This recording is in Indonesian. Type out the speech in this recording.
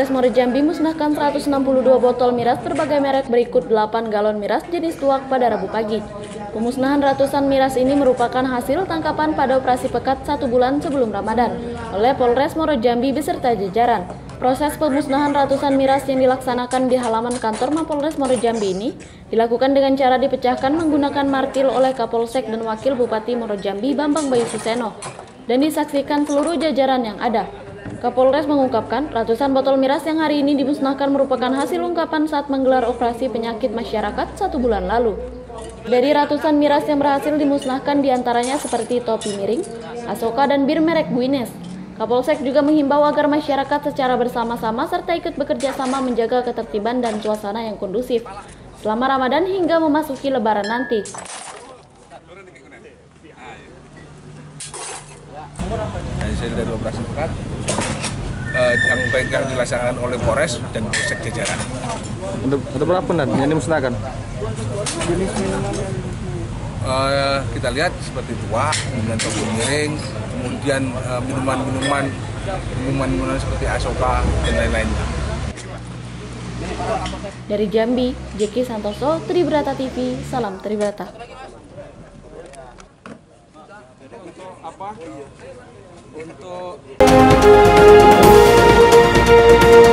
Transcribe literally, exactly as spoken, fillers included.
Mores Jambi musnahkan seratus enam puluh dua botol miras berbagai merek berikut delapan galon miras jenis tuak pada Rabu pagi. Pemusnahan ratusan miras ini merupakan hasil tangkapan pada operasi pekat satu bulan sebelum Ramadan oleh Polres Mores Jambi beserta jajaran. Proses pemusnahan ratusan miras yang dilaksanakan di halaman kantor Mapolres Mores Jambi ini dilakukan dengan cara dipecahkan menggunakan martil oleh Kapolsek dan Wakil Bupati Mores Jambi Bambang Bayu Suseno dan disaksikan seluruh jajaran yang ada. Kapolres mengungkapkan ratusan botol miras yang hari ini dimusnahkan merupakan hasil ungkapan saat menggelar operasi penyakit masyarakat satu bulan lalu. Dari ratusan miras yang berhasil dimusnahkan diantaranya seperti topi miring, Asoka, dan bir merek Guinness. Kapolsek juga menghimbau agar masyarakat secara bersama-sama serta ikut bekerja sama menjaga ketertiban dan suasana yang kondusif selama Ramadan hingga memasuki Lebaran nanti. Hasil dari operasi pekat eh, yang baik yang dilaksanakan oleh Polres dan Polsek jajaran. Untuk, untuk berapa nanti yang dimusnahkan? Eh, kita lihat seperti tuak, kemudian topi miring, kemudian eh, minuman-minuman, minuman-minuman seperti Asoka dan lain-lainnya. Dari Jambi, Jeki Santoso, Tribrata T V, salam Tribrata. Untuk apa? Untuk